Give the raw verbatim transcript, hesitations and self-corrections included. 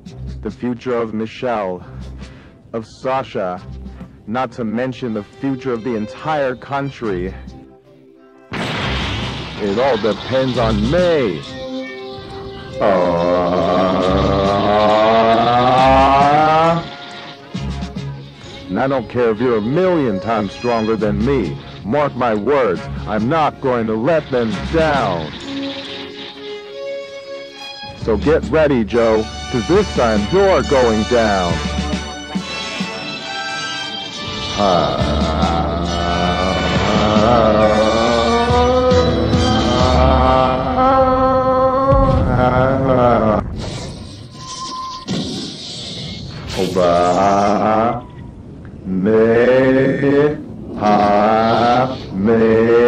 the future of Michelle, of Sasha, not to mention the future of the entire country. It all depends on me. Uh, and I don't care if you're a million times stronger than me. Mark my words, I'm not going to let them down. So get ready, Joe, because this time you're going down. Obamehameha.